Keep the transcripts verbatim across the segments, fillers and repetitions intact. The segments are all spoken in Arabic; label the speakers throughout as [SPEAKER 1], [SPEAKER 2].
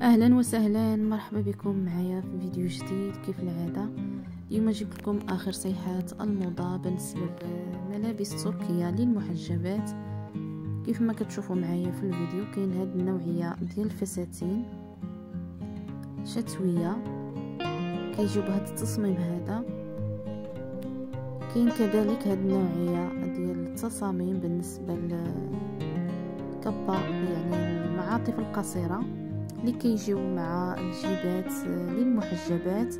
[SPEAKER 1] اهلا وسهلا، مرحبا بكم معايا في فيديو جديد. كيف العاده اليوم جبت لكم اخر صيحات الموضه بالنسبه للملابس التركيه للمحجبات. كيف ما كتشوفوا معايا في الفيديو كاين هاد النوعيه ديال الفساتين شتويه كيجيو بهذا التصميم هذا. كاين كذلك هاد النوعيه ديال التصاميم بالنسبه للكبه، يعني المعاطف القصيره اللي كيجيو مع الجيبات للمحجبات،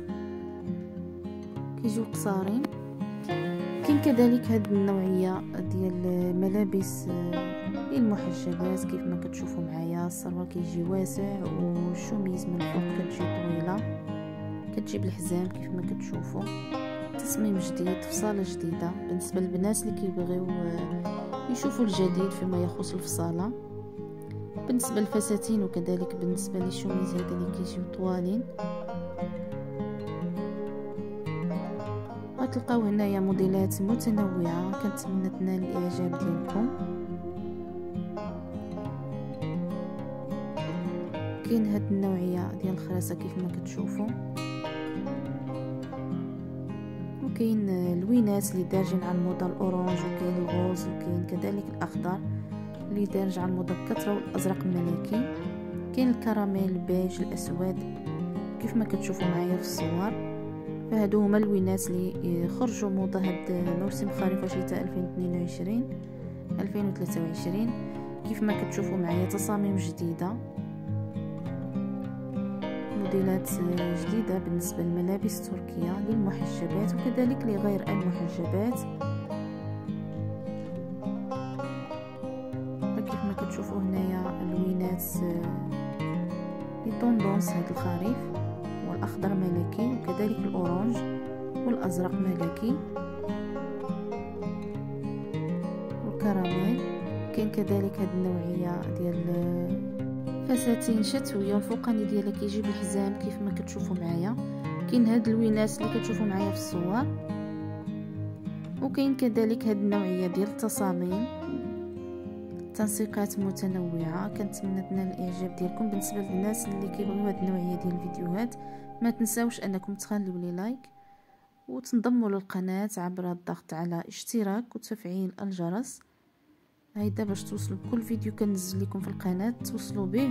[SPEAKER 1] كيجيو قصارين. كاين كذلك هاد النوعيه ديال ملابس للمحجبات كيف ما كتشوفوا معايا. السروال كيجي واسع والشوميز من الفوق كتجي طويله، كتجيب الحزام كيف ما كتشوفوا. تصميم جديد، فصاله جديده بالنسبه للبنات اللي كيبغيو يشوفوا الجديد فيما يخص الفصاله. بالنسبه للفساتين وكذلك بالنسبه للشوميز هذا اللي كيجيو طوالين، غتلقاو هنايا موديلات متنوعه. كنتمنى تنال الاعجاب ديالكم. كاين هاد النوعيه ديال الخراسه كيف ما كتشوفوا، وكاين الوينات اللي دارجين على الموضه الاورانج، وكاين الغوز، وكاين كذلك الاخضر اللي دارج على الموضه بكثره، والازرق الملكي. كاين الكراميل، البيج، الاسود كيف ما كتشوفوا معايا في الصور. فهادو هما الوينات اللي خرجوا موضه هاد موسم خريف وشتاء ألفين واثنين وعشرين ألفين وثلاثة وعشرين. كيف ما كتشوفوا معايا تصاميم جديده، موديلات جديده بالنسبه للملابس التركيه للمحجبات وكذلك لغير المحجبات. كيف ما كتشوفوا هنايا الوينات لي طوندونس هاد الخريف، والاخضر ملكي وكذلك الاورانج والازرق ملكي والكراميل. كاين كذلك هاد النوعيه ديال فساتين شتويه، الفوقاني ديالها كيجيب الحزام كيف ما كتشوفوا معايا. كاين هاد الوينات اللي كتشوفوا معايا في الصور، وكاين كذلك هاد النوعيه ديال التصاميم، تنسيقات متنوعه. كنتمنى تنال الاعجاب ديالكم. بالنسبه للناس اللي كيبغيو هاد النوعيه ديال الفيديوهات ما تنساوش انكم تخليوا لي لايك وتنضموا للقناه عبر الضغط على اشتراك وتفعيل الجرس، هيدا باش توصلوا بكل فيديو كنزل لكم في القناه توصلوا به.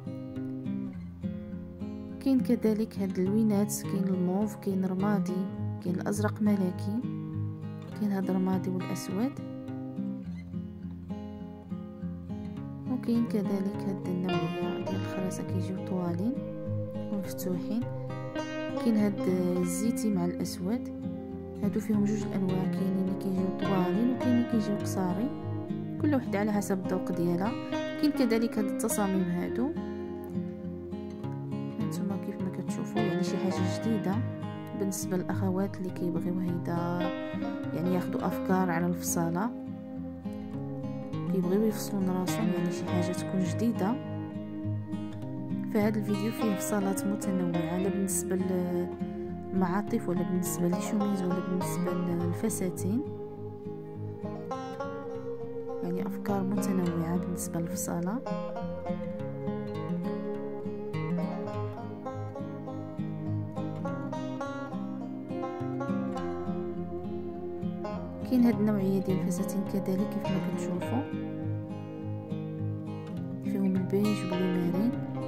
[SPEAKER 1] كاين كذلك هاد الوينات، كاين الموف، كاين الرمادي، كاين الازرق ملكي، كاين هاد الرمادي والاسود، وكاين كذلك هاد النوعيه ديال الخراسه كيجيو طوالين ومفتوحين. كاين هاد الزيتي مع الاسود، هادو فيهم جوج الانواع، كاينين اللي كيجيو طوالين وكاين اللي كيجيو قصارين، كل وحده على حسب الذوق ديالها. كاين كذلك هاد التصاميم هادو هانتوما كيف ما كتشوفوا، يعني شي حاجه جديده بالنسبه للاخوات اللي كيبغيو هيدا، يعني ياخذوا افكار على الفصاله، كيبغيو يفصلوا راسهم، يعني شي حاجه تكون جديده. فهذا الفيديو فيه فصالات متنوعه، لا بالنسبه للمعاطف ولا بالنسبه للشوميز ولا بالنسبه للفساتين، يعني افكار متنوعه بالنسبه للفصاله. كاين هاد النوعيه ديال الفساتين كذلك كيف ما كتشوفوا، فيهم البيج والمارين،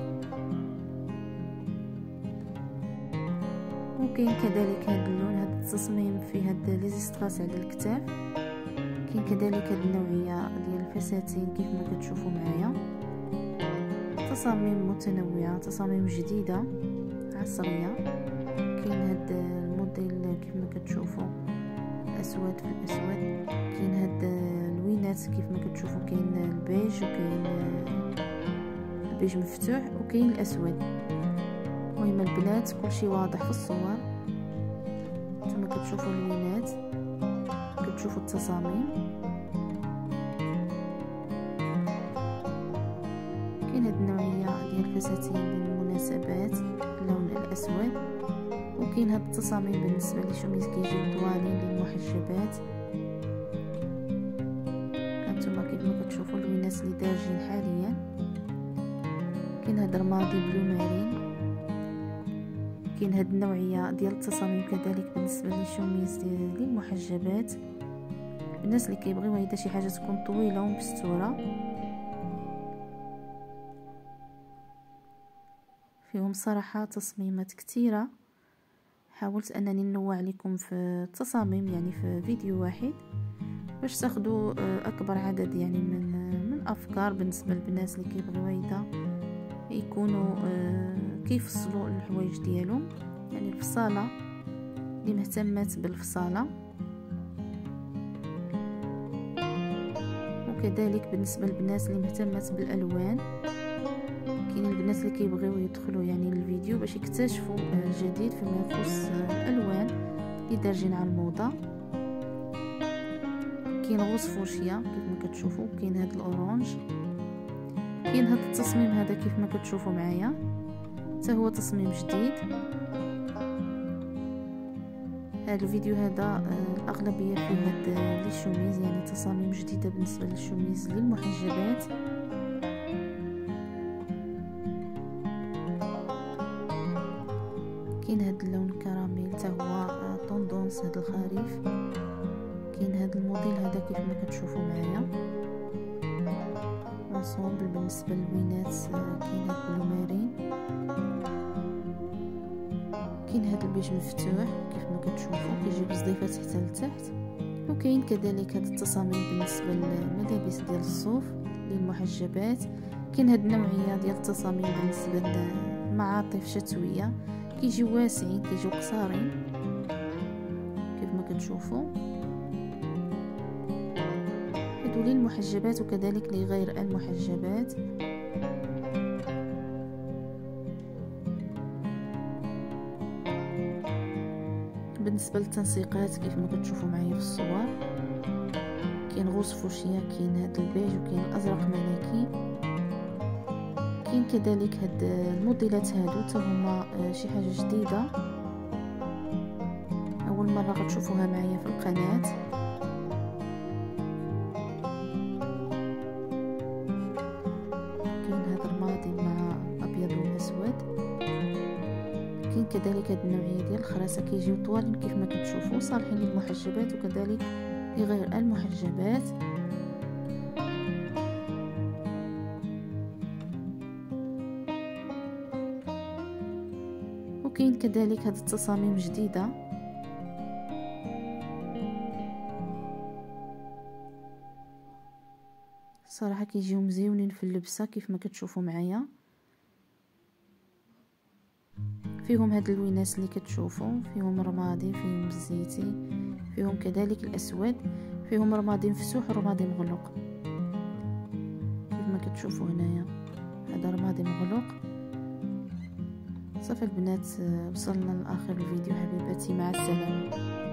[SPEAKER 1] وكاين كذلك هاد اللون، هاد التصميم فيه هاد لي زيستراس على الكتاف. كاين كذلك هاد النوعيه ديال الفساتين كيف ما كتشوفوا معايا، تصاميم متنوعه، تصاميم جديده عصريه. كاين هاد الموديل كيف ما كتشوفوا اسود في الاسود. كاين هاد الوينات كيف ما كتشوفوا، كاين البيج وكاين البيج مفتوح وكاين الاسود. المهم البنات كلشي واضح في الصور، نتوما كتشوفوا الوينات، كتشوفوا التصاميم. كاين هاد النوعيه ديال الفساتين للمناسبات اللون الاسود، وكاين هاد التصاميم بالنسبه للشوميز كيجيو طوالين للمحجبات. هانتوما كيف ما كتشوفوا الوينات اللي دارجين حاليا. كاين هاد رمادي بلو مارين. كاين هاد النوعيه ديال التصاميم كذلك بالنسبه للشوميز للمحجبات، الناس اللي كيبغيو هيدا شي حاجه تكون طويله ومستوره. فيهم صراحه تصميمات كثيره، حاولت انني ننوع لكم في التصاميم يعني في فيديو واحد باش تاخذوا اكبر عدد يعني من من افكار بالنسبه للناس اللي كيبغيو هيدا يكونوا كيفصلوا الحوايج ديالهم، يعني الفصاله اللي مهتمات بالفصاله. وكذلك بالنسبه للناس اللي مهتمات بالالوان، كاين البنات اللي كيبغيو يدخلوا يعني للفيديو باش يكتشفوا جديد فيما يخص الالوان اللي دارجين على الموضه. كاين غوص فوشيا كيف ما كتشوفوا، كاين هذا الاورانج، كاين هذا التصميم هذا كيف ما كتشوفوا معايا حتى هو تصميم جديد. هذا الفيديو هذا الاغلبيه فيه هاد لي شوميز يعني تصاميم جديده بالنسبه للشوميز للمحجبات. كاين هاد اللون الكراميل حتى هو طوندونس هاد الخريف. كاين هاد الموديل هذا كيف ما كتشوفوا معايا انصومبل. بالنسبه للوينات كاين هاد بلو مارين، كاين هاد البيج مفتوح كيف ما كتشوفوا كيجي بزضيفات حتى لتحت. وكاين كذلك هاد التصاميم بالنسبه للملابس ديال الصوف للمحجبات. كاين هاد النوعيه ديال التصاميم بالنسبه للمعاطف شتويه، كيجيو واسعين كيجيو قصارين كيف ما كتشوفوا. هادو للمحجبات وكذلك لغير المحجبات. بالنسبه للتنسيقات كيف ما كتشوفوا معايا في الصور، كاين غوص فوشيا، كاين هاد البيج، وكاين الازرق ملكي. كاين كذلك هاد الموديلات هادو حتى هما شي حاجه جديده اول مره غتشوفوها معايا في القناه. كاين هاد الرمادي مع ابيض والاسود. كاين كذلك هاد النوعيه ديال الخراسه كيجيو طوالين كيف ما كتشوفوا، صالحين للمحجبات وكذلك لغير المحجبات. وكاين كذلك هاد التصاميم جديده صراحه كيجيو مزيونين في اللبسه كيف ما كتشوفوا معايا. فيهم هاد اللوينات اللي كتشوفوا، فيهم رمادي، فيهم الزيتي، فيهم كذلك الاسود، فيهم رمادي مفتوح ورمادي مغلق كيف ما كتشوفوا هنايا. هذا رمادي مغلق. صافي البنات، وصلنا لاخر الفيديو حبيباتي، مع السلامه.